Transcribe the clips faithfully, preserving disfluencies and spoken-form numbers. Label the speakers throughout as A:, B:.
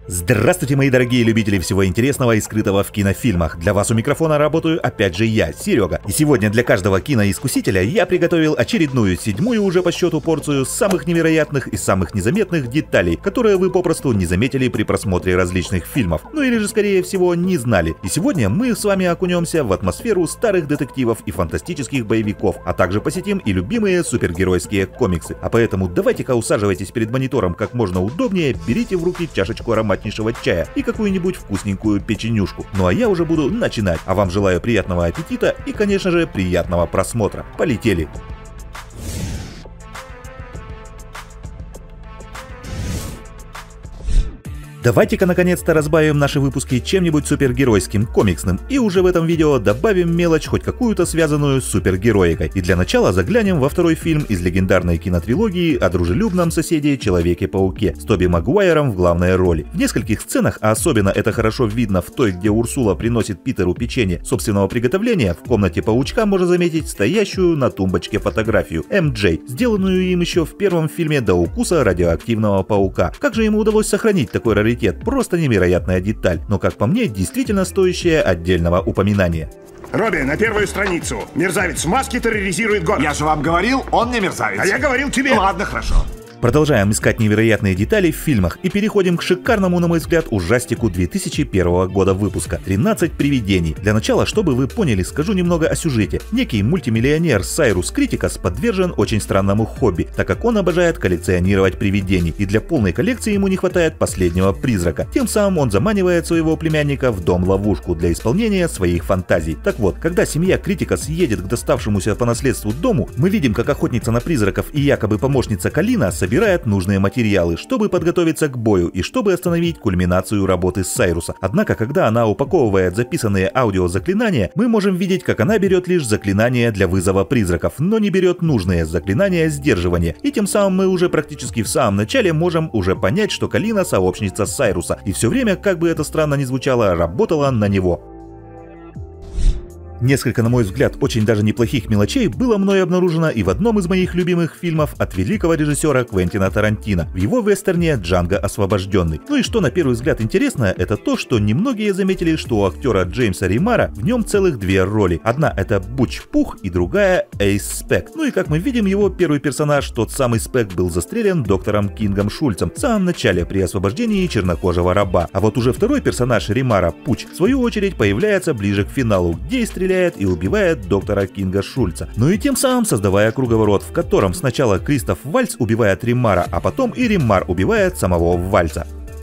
A: Здравствуйте, мои дорогие любители всего интересного и скрытого в кинофильмах. Для вас у микрофона работаю опять же я, Серега. И сегодня для каждого киноискусителя я приготовил очередную, седьмую уже по счету порцию самых невероятных и самых незаметных деталей, которые вы попросту не заметили при просмотре различных фильмов. Ну или же скорее всего не знали. И сегодня мы с вами окунемся в атмосферу старых детективов и фантастических боевиков, а также посетим и любимые супергеройские комиксы. А поэтому давайте-ка усаживайтесь перед монитором как можно удобнее, берите в руки чашечку ароматнейшего чая и какую-нибудь вкусненькую печенюшку. Ну а я уже буду начинать. А вам желаю приятного аппетита и, конечно же, приятного просмотра. Полетели! Давайте-ка наконец-то разбавим наши выпуски чем-нибудь супергеройским, комиксным, и уже в этом видео добавим мелочь, хоть какую-то связанную с супергероикой. И для начала заглянем во второй фильм из легендарной кинотрилогии о дружелюбном соседе Человеке-пауке с Тоби Магуайром в главной роли. В нескольких сценах, а особенно это хорошо видно в той, где Урсула приносит Питеру печенье собственного приготовления, в комнате паучка можно заметить стоящую на тумбочке фотографию эм джей, сделанную им еще в первом фильме «До укуса радиоактивного паука». Как же ему удалось сохранить такой раритет? Просто невероятная деталь, но, как по мне, действительно стоящая отдельного упоминания.
B: Робби, на первую страницу. Мерзавец в маске терроризирует город.
C: Я же вам говорил, он не мерзавец.
B: А я говорил тебе.
C: Ладно, хорошо.
A: Продолжаем искать невероятные детали в фильмах и переходим к шикарному, на мой взгляд, ужастику две тысячи первого года выпуска «тринадцать привидений». Для начала, чтобы вы поняли, скажу немного о сюжете. Некий мультимиллионер Сайрус Критикас подвержен очень странному хобби, так как он обожает коллекционировать привидений, и для полной коллекции ему не хватает последнего призрака. Тем самым он заманивает своего племянника в дом-ловушку для исполнения своих фантазий. Так вот, когда семья Критикас едет к доставшемуся по наследству дому, мы видим, как охотница на призраков и якобы помощница Калина собирает нужные материалы, чтобы подготовиться к бою и чтобы остановить кульминацию работы Сайруса. Однако, когда она упаковывает записанные аудиозаклинания, мы можем видеть, как она берет лишь заклинания для вызова призраков, но не берет нужные заклинания сдерживания. И тем самым мы уже практически в самом начале можем уже понять, что Калина сообщница Сайруса, и все время, как бы это странно ни звучало, работала на него. Несколько, на мой взгляд, очень даже неплохих мелочей было мной обнаружено и в одном из моих любимых фильмов от великого режиссера Квентина Тарантино, в его вестерне «Джанго освобожденный». Ну и что на первый взгляд интересно, это то, что немногие заметили, что у актера Джеймса Ремара в нем целых две роли. Одна — это Буч Пух, и другая — Эйс Спек. Ну и как мы видим, его первый персонаж, тот самый Спек, был застрелен доктором Кингом Шульцем в самом начале при освобождении чернокожего раба. А вот уже второй персонаж Ремара, Пуч, в свою очередь появляется ближе к финалу, где и стреляет и убивает доктора Кинга Шульца. Ну и тем самым создавая круговорот, в котором сначала Кристоф Вальц убивает Ремара, а потом и Ремар убивает самого Вальца.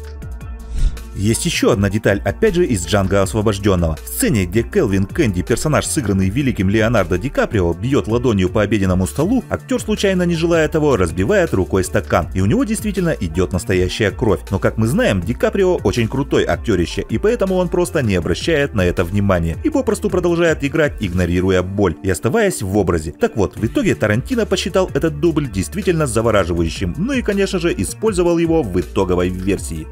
A: Есть еще одна деталь, опять же из «Джанго освобожденного». В сцене, где Келвин Кэнди, персонаж, сыгранный великим Леонардо Ди Каприо, бьет ладонью по обеденному столу, актер, случайно не желая того, разбивает рукой стакан, и у него действительно идет настоящая кровь. Но, как мы знаем, Ди Каприо очень крутой актерище, и поэтому он просто не обращает на это внимания и попросту продолжает играть, игнорируя боль и оставаясь в образе. Так вот, в итоге Тарантино посчитал этот дубль действительно завораживающим, ну и, конечно же, использовал его в итоговой версии.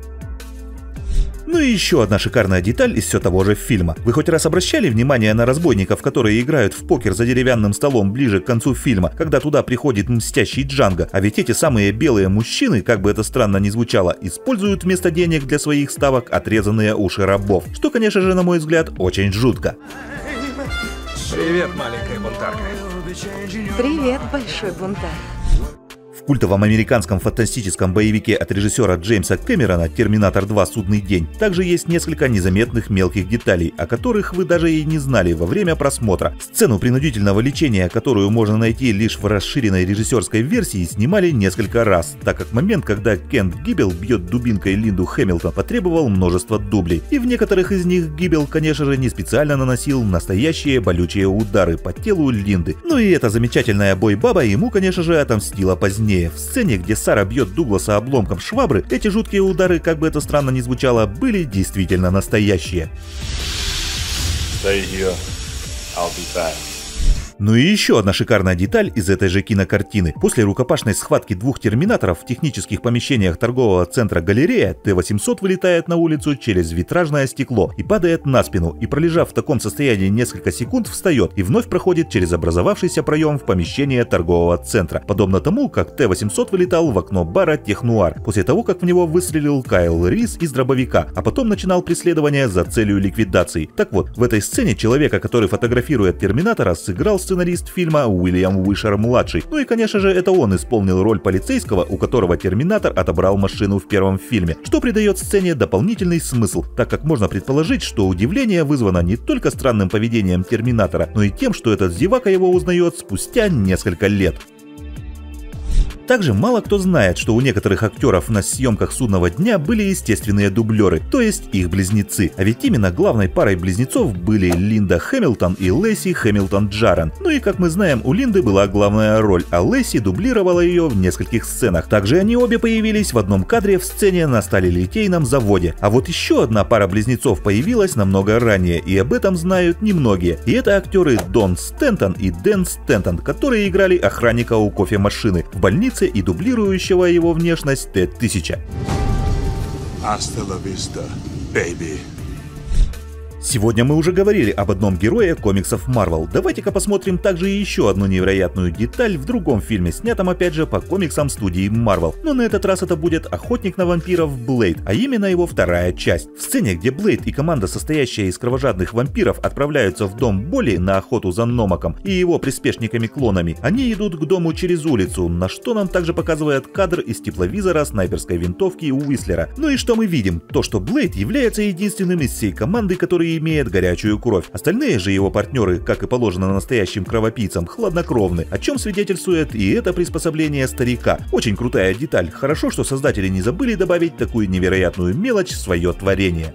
A: Ну и еще одна шикарная деталь из все того же фильма. Вы хоть раз обращали внимание на разбойников, которые играют в покер за деревянным столом ближе к концу фильма, когда туда приходит мстящий Джанго? А ведь эти самые белые мужчины, как бы это странно ни звучало, используют вместо денег для своих ставок отрезанные уши рабов, что, конечно же, на мой взгляд, очень жутко.
D: Привет, маленькая бунтарка.
E: Привет, большой бунтарь.
A: В культовом американском фантастическом боевике от режиссера Джеймса Кэмерона «Терминатор два. Судный день» также есть несколько незаметных мелких деталей, о которых вы даже и не знали во время просмотра. Сцену принудительного лечения, которую можно найти лишь в расширенной режиссерской версии, снимали несколько раз, так как момент, когда Кент Гиббел бьет дубинкой Линду Хэмилтон, потребовал множества дублей. И в некоторых из них Гиббел, конечно же, не специально наносил настоящие болючие удары по телу Линды. Ну и эта замечательная бой-баба ему, конечно же, отомстила позднее. В сцене, где Сара бьет Дугласа обломком швабры, эти жуткие удары, как бы это странно ни звучало, были действительно настоящие.
F: Stay here. I'll be back.
A: Ну и еще одна шикарная деталь из этой же кинокартины. После рукопашной схватки двух терминаторов в технических помещениях торгового центра «Галерея» Т восемьсот вылетает на улицу через витражное стекло и падает на спину, и, пролежав в таком состоянии несколько секунд, встает и вновь проходит через образовавшийся проем в помещение торгового центра, подобно тому, как Т восемьсот вылетал в окно бара «Технуар» после того, как в него выстрелил Кайл Рис из дробовика, а потом начинал преследование за целью ликвидации. Так вот, в этой сцене человека, который фотографирует терминатора, сыграл сценарист фильма Уильям Уишер-младший. Ну и, конечно же, это он исполнил роль полицейского, у которого терминатор отобрал машину в первом фильме, что придает сцене дополнительный смысл, так как можно предположить, что удивление вызвано не только странным поведением терминатора, но и тем, что этот зевака его узнает спустя несколько лет. Также мало кто знает, что у некоторых актеров на съемках «Судного дня» были естественные дублеры, то есть их близнецы. А ведь именно главной парой близнецов были Линда Хэмилтон и Лэйси Хэмилтон-Джарен. Ну и как мы знаем, у Линды была главная роль, а Лэйси дублировала ее в нескольких сценах. Также они обе появились в одном кадре в сцене на сталелитейном заводе. А вот еще одна пара близнецов появилась намного ранее, и об этом знают немногие. И это актеры Дон Стентон и Дэн Стентон, которые играли охранника у кофемашины в больнице и дублирующего его внешность Т тысяча.
F: Hasta la vista, baby.
A: Сегодня мы уже говорили об одном герое комиксов Marvel. Давайте-ка посмотрим также еще одну невероятную деталь в другом фильме, снятом опять же по комиксам студии Marvel. Но на этот раз это будет «Охотник на вампиров Блейд», а именно его вторая часть. В сцене, где Блейд и команда, состоящая из кровожадных вампиров, отправляются в дом Боли на охоту за Номаком и его приспешниками-клонами, они идут к дому через улицу, на что нам также показывает кадр из тепловизора снайперской винтовки Уислера. Ну и что мы видим? То, что Блейд является единственным из всей команды, который имеет горячую кровь. Остальные же его партнеры, как и положено настоящим кровопийцам, хладнокровны, о чем свидетельствует и это приспособление старика. Очень крутая деталь. Хорошо, что создатели не забыли добавить такую невероятную мелочь в свое творение.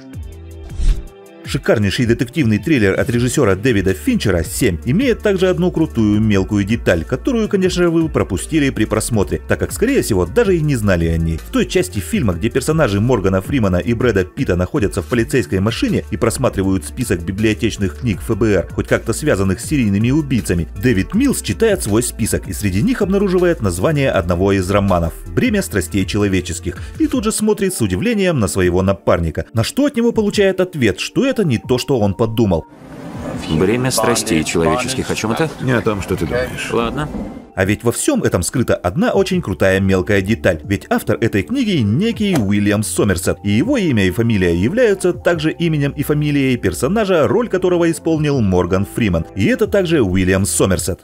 A: Шикарнейший детективный триллер от режиссера Дэвида Финчера «семь» имеет также одну крутую мелкую деталь, которую, конечно же, вы пропустили при просмотре, так как, скорее всего, даже и не знали о ней. В той части фильма, где персонажи Моргана Фримана и Брэда Питта находятся в полицейской машине и просматривают список библиотечных книг Ф Б Р, хоть как-то связанных с серийными убийцами, Дэвид Милс читает свой список и среди них обнаруживает название одного из романов «Бремя страстей человеческих» и тут же смотрит с удивлением на своего напарника, на что от него получает ответ, что это Это не то, что он подумал.
G: Бремя страстей человеческих. О чем это?
C: Не о том, что ты думаешь.
G: Ладно.
A: А ведь во всем этом скрыта одна очень крутая мелкая деталь. Ведь автор этой книги некий Уильям Сомерсет, и его имя и фамилия являются также именем и фамилией персонажа, роль которого исполнил Морган Фриман. И это также Уильям Сомерсет.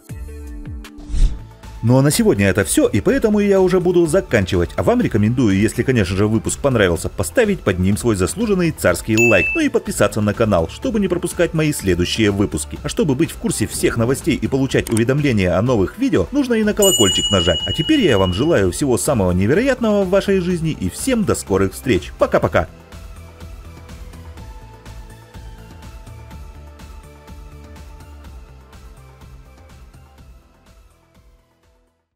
A: Ну а на сегодня это все, и поэтому я уже буду заканчивать. А вам рекомендую, если, конечно же, выпуск понравился, поставить под ним свой заслуженный царский лайк, ну и подписаться на канал, чтобы не пропускать мои следующие выпуски. А чтобы быть в курсе всех новостей и получать уведомления о новых видео, нужно и на колокольчик нажать. А теперь я вам желаю всего самого невероятного в вашей жизни и всем до скорых встреч. Пока-пока!